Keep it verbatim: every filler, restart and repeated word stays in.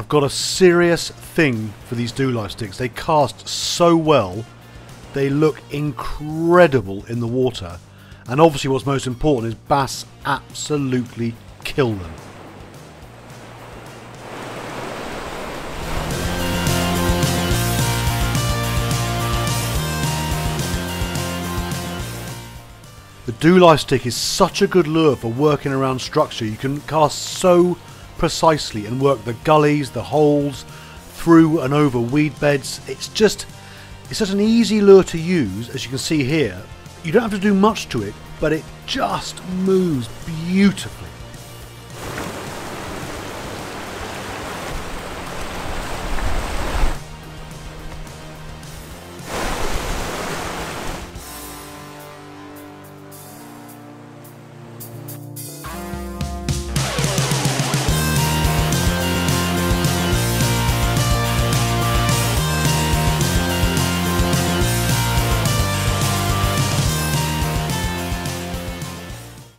I've got a serious thing for these DoLive sticks. They cast so well. They look incredible in the water. And obviously what's most important is bass absolutely kill them. The DoLive stick is such a good lure for working around structure. You can cast so precisely and work the gullies, the holes, through and over weed beds. It's just, it's such an easy lure to use, as you can see here. You don't have to do much to it, but it just moves beautifully.